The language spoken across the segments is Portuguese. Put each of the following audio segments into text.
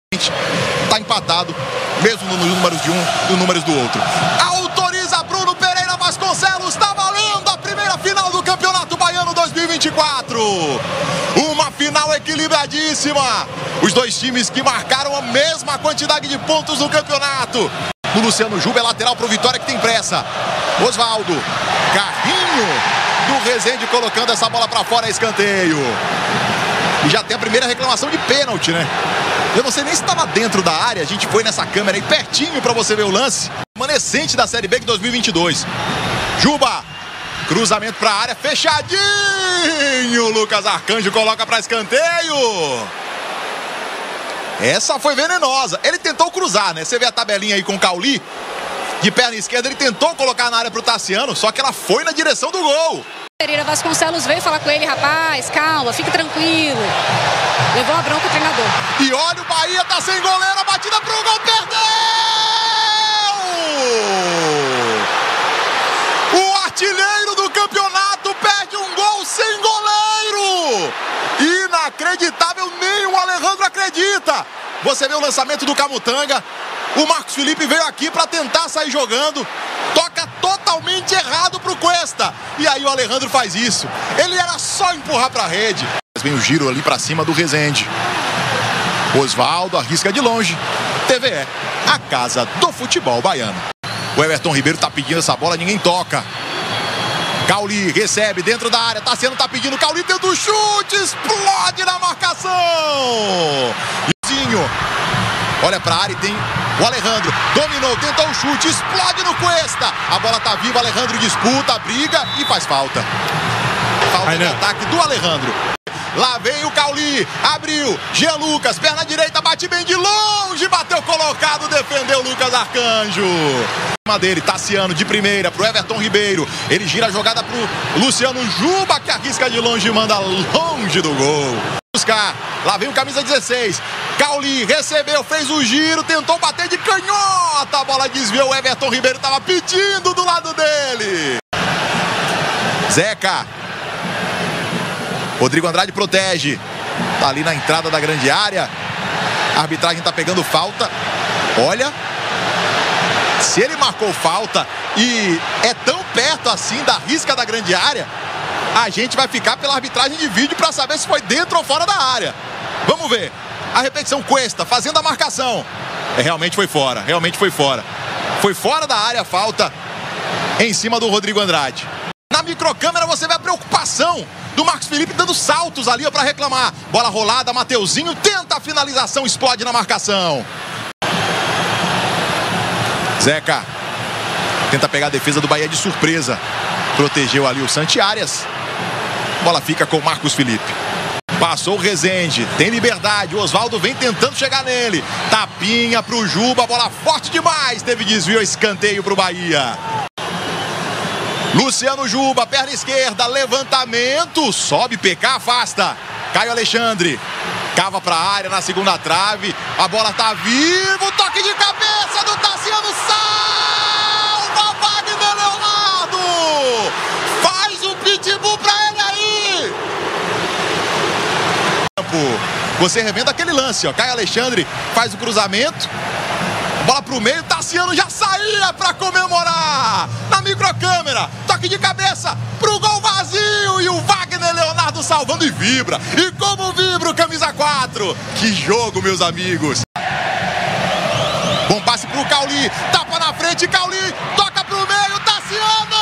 Está empatado, mesmo nos números de um e nos números do outro. Autoriza Bruno Pereira Vasconcelos, está valendo a primeira final do Campeonato Baiano 2024. Uma final equilibradíssima. Os dois times que marcaram a mesma quantidade de pontos no campeonato. O Luciano Juba é lateral para o Vitória, que tem pressa. Osvaldo, carrinho do Rezende colocando essa bola para fora, escanteio. E já tem a primeira reclamação de pênalti, né? Eu não sei nem se estava dentro da área. A gente foi nessa câmera aí pertinho para você ver o lance. Remanescente da Série B de 2022. Juba, cruzamento para a área, fechadinho. Lucas Arcanjo coloca para escanteio. Essa foi venenosa. Ele tentou cruzar, né? Você vê a tabelinha aí com o Cauli. De perna esquerda, ele tentou colocar na área pro Tassiano, só que ela foi na direção do gol. Pereira Vasconcelos veio falar com ele: rapaz, calma, fique tranquilo. Levou a bronca o treinador. E olha, o Bahia tá sem goleiro, a batida pro gol, perdeu! O artilheiro do campeonato perde um gol sem goleiro! Inacreditável, nem o Alejandro acredita! Você vê o lançamento do Camutanga. O Marcos Felipe veio aqui para tentar sair jogando. Toca totalmente errado pro Cuesta. E aí o Alejandro faz isso. Ele era só empurrar para a rede. Mas vem o giro ali para cima do Rezende. Osvaldo arrisca de longe. TVE, a casa do futebol baiano. O Everton Ribeiro tá pedindo essa bola, ninguém toca. Cauli recebe dentro da área. Tassiano tá pedindo. Cauli tenta o chute. Explode na marcação. Lizinho. Olha pra área e tem o Alejandro. Dominou, tentou o chute, explode no Cuesta. A bola tá viva, Alejandro disputa, briga e faz falta. Falta de ataque do Alejandro. Lá vem o Cauli, abriu, Jean Lucas, perna direita, bate bem de longe, bateu colocado, defendeu Lucas Arcanjo. Dele, Tassiano de primeira pro Everton Ribeiro. Ele gira a jogada pro Luciano Juba, que arrisca de longe e manda longe do gol. Buscar, lá vem o camisa 16. Cauli recebeu, fez o giro, tentou bater de canhota. A bola desviou, o Everton Ribeiro tava pedindo do lado dele. Zeca. Rodrigo Andrade protege. Tá ali na entrada da grande área. A arbitragem tá pegando falta. Olha. Se ele marcou falta e é tão perto assim da risca da grande área, a gente vai ficar pela arbitragem de vídeo para saber se foi dentro ou fora da área. Vamos ver. A repetição, Cuesta fazendo a marcação. Realmente foi fora, realmente foi fora. Foi fora da área a falta em cima do Rodrigo Andrade. Na microcâmera você vê a preocupação do Marcos Felipe dando saltos ali para reclamar. Bola rolada, Mateuzinho tenta a finalização, explode na marcação. Zeca tenta pegar a defesa do Bahia de surpresa. Protegeu ali o Santiárias. Bola fica com o Marcos Felipe. Passou o Rezende, tem liberdade. O Osvaldo vem tentando chegar nele. Tapinha pro Juba, bola forte demais. Teve desvio, escanteio pro Bahia. Luciano Juba, perna esquerda, levantamento. Sobe, PK, afasta. Caio Alexandre. Cava pra área na segunda trave. A bola tá viva. Toque de cabeça do Tassiano. Salva Wagner Leonardo. Faz um pitbull pra ele aí. Você revendo aquele lance, ó. Caio Alexandre faz o cruzamento. Bola pro meio. Tassiano já saía pra comemorar. Na microcâmera. Toque de cabeça pro gol vazio. E o Wagner Leonardo salvando e vibra. E como vibra o camisa 4. Que jogo, meus amigos. Bom passe pro Cauli. Tapa na frente, Cauli. Toca pro meio, Tassiano.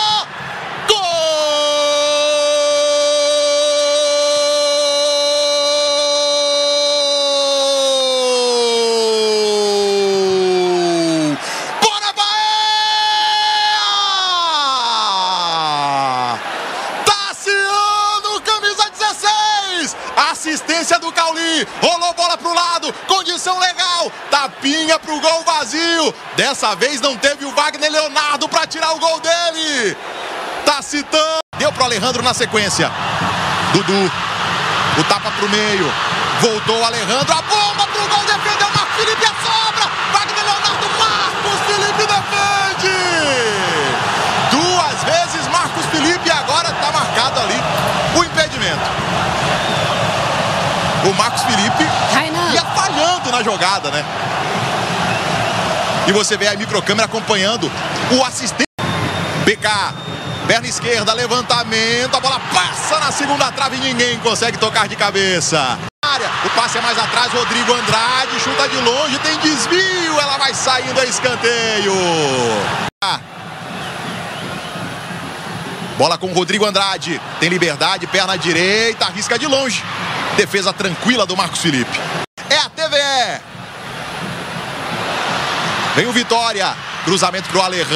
Assistência do Cauli, rolou bola pro lado, condição legal, tapinha pro gol vazio. Dessa vez não teve o Wagner Leonardo pra tirar o gol dele. Tá citando. Deu pro Alejandro na sequência. Dudu, o tapa pro meio, voltou o Alejandro, a bomba pro gol, defendeu o Marcos Felipe, a sobra. Wagner Leonardo, Marcos Felipe defende. Duas vezes Marcos Felipe e agora tá marcado ali o impedimento. O Marcos Felipe ia falhando na na jogada, né? E você vê a microcâmera acompanhando o assistente. BK, perna esquerda, levantamento, a bola passa na segunda trave e ninguém consegue tocar de cabeça. O passe é mais atrás, Rodrigo Andrade chuta de longe, tem desvio, ela vai saindo a escanteio. Bola com o Rodrigo Andrade, tem liberdade, perna direita, arrisca de longe. Defesa tranquila do Marcos Felipe. É a TVE. Vem o Vitória, cruzamento pro Alejandro,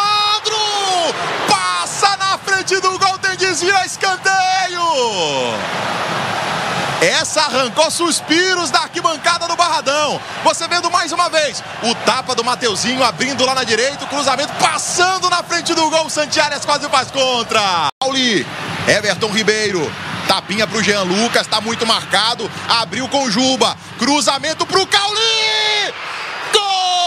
passa na frente do gol, tem desvio, a escanteio. Essa arrancou suspiros da arquibancada do Barradão. Você vendo mais uma vez o tapa do Mateuzinho abrindo lá na direita, o cruzamento passando na frente do gol. Santiares quase faz contra. Pauli, Everton Ribeiro, tapinha pro Jean Lucas, tá muito marcado. Abriu com Juba, cruzamento pro Cauli. Gol!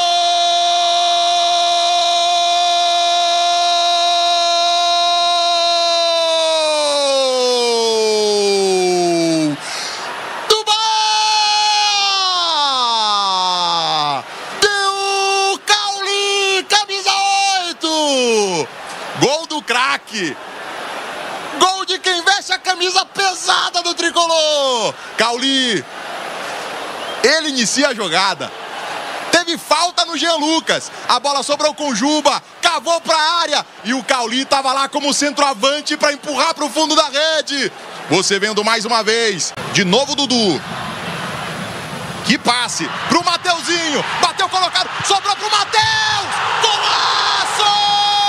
Gol do craque, gol de quem veste a camisa pesada do tricolor. Cauli, ele inicia a jogada, teve falta no Jean Lucas, a bola sobrou com Juba, cavou para a área e o Cauli estava lá como centroavante para empurrar para o fundo da rede. Você vendo mais uma vez, de novo Dudu, que passe pro Mateuzinho, bateu colocado, sobrou pro Mateus, golaço!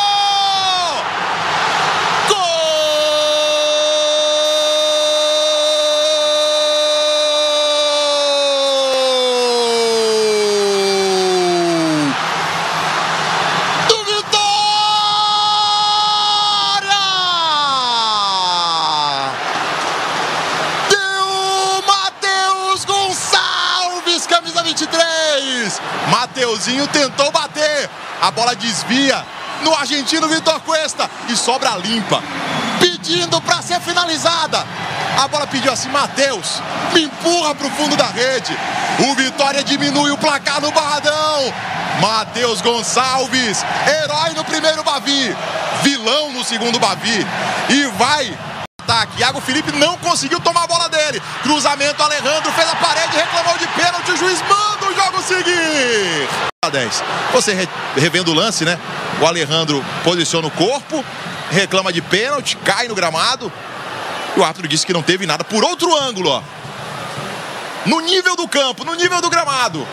Camisa 23, Mateuzinho tentou bater, a bola desvia no argentino Vitor Cuesta e sobra limpa, pedindo para ser finalizada. A bola pediu assim: Mateus, me empurra para o fundo da rede. O Vitória diminui o placar no Barradão. Matheus Gonçalves, herói no primeiro Bavi, vilão no segundo Bavi, e vai. Iago Felipe não conseguiu tomar a bola dele. Cruzamento, Alejandro fez a parede, reclamou de pênalti, o juiz manda o jogo seguir. 10. Você revendo o lance, né? O Alejandro posiciona o corpo, reclama de pênalti, cai no gramado. E o árbitro disse que não teve nada por outro ângulo, ó. No nível do campo, no nível do gramado.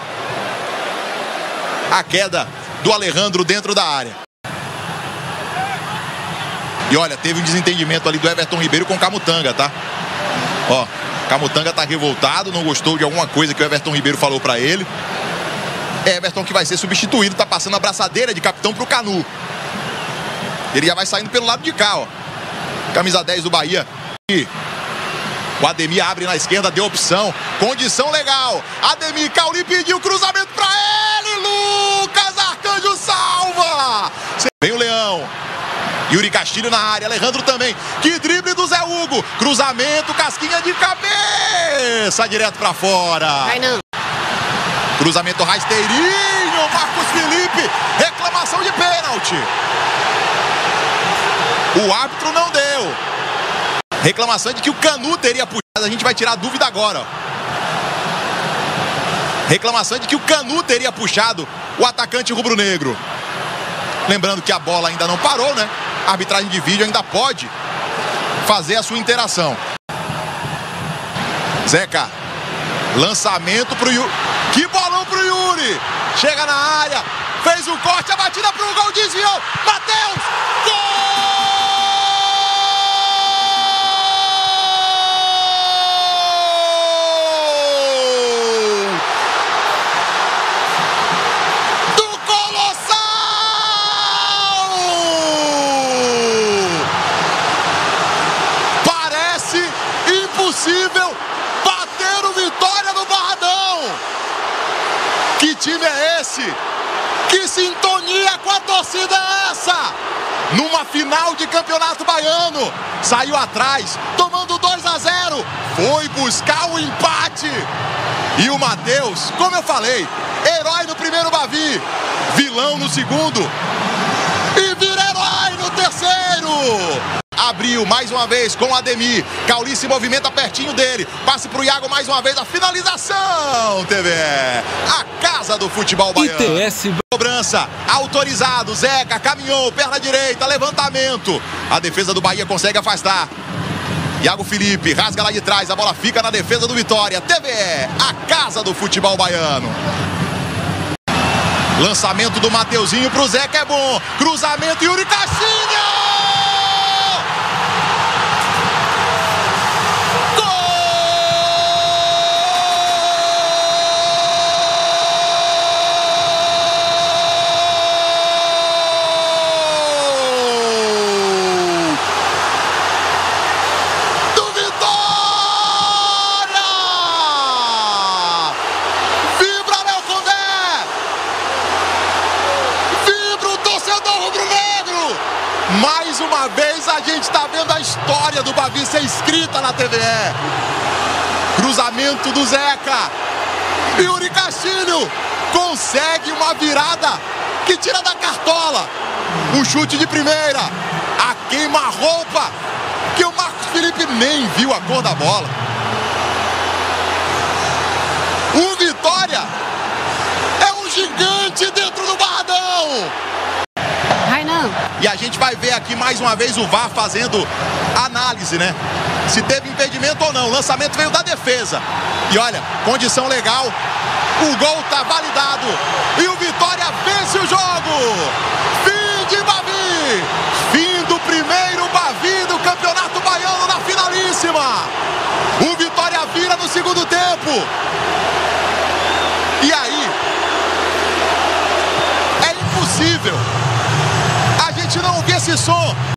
A queda do Alejandro dentro da área. E olha, teve um desentendimento ali do Everton Ribeiro com o Camutanga, tá? Ó, Camutanga tá revoltado, não gostou de alguma coisa que o Everton Ribeiro falou pra ele. Everton que vai ser substituído, tá passando a braçadeira de capitão pro Canu. Ele já vai saindo pelo lado de cá, ó. Camisa 10 do Bahia. E o Ademir abre na esquerda, deu opção. Condição legal. Ademir, Cauli pediu cruzamento pra ele. Lucas Arcanjo salva. Vem o Leão. Yuri Castilho na área, Alejandro também. Que drible do Zé Hugo. Cruzamento, casquinha de cabeça, direto pra fora. Vai não. Cruzamento rasteirinho, Marcos Felipe. Reclamação de pênalti. O árbitro não deu. Reclamação de que o Canu teria puxado. A gente vai tirar a dúvida agora, ó. Reclamação de que o Canu teria puxado o atacante rubro-negro. Lembrando que a bola ainda não parou, né? A arbitragem de vídeo ainda pode fazer a sua interação. Zeca, lançamento pro Yuri. Que bolão pro Yuri! Chega na área, fez o corte, a batida pro gol, desviou. Mateus! Gol! Bater o Vitória no Barradão. Que time é esse? Que sintonia com a torcida é essa? Numa final de campeonato baiano, saiu atrás, tomando 2-0, foi buscar o empate. E o Matheus, como eu falei, herói no primeiro Bavi, vilão no segundo e vira herói no terceiro. Abriu mais uma vez com o Ademir. Cauli se movimenta pertinho dele. Passe pro Iago mais uma vez. A finalização, TVE. A casa do futebol baiano. ITS. Cobrança. Autorizado. Zeca caminhou. Perna direita. Levantamento. A defesa do Bahia consegue afastar. Iago Felipe rasga lá de trás. A bola fica na defesa do Vitória. TVE. A casa do futebol baiano. Lançamento do Mateuzinho pro Zeca é bom. Cruzamento. Yuri Caixinha. Mais uma vez a gente está vendo a história do Bavi ser escrita na TVE. Cruzamento do Zeca. Yuri Castilho consegue uma virada que tira da cartola. Um chute de primeira. A queima-roupa que o Marcos Felipe nem viu a cor da bola. O Vitória é um gigante dentro do Barradão. E a gente vai ver aqui mais uma vez o VAR fazendo análise, né? Se teve impedimento ou não. O lançamento veio da defesa. E olha, condição legal. O gol tá validado. E o Vitória vence o jogo. Fim de Bavi. Fim do primeiro Bavi do Campeonato Baiano na finalíssima. O Vitória vira no segundo tempo. E aí, é impossível a gente não ouvir esse som.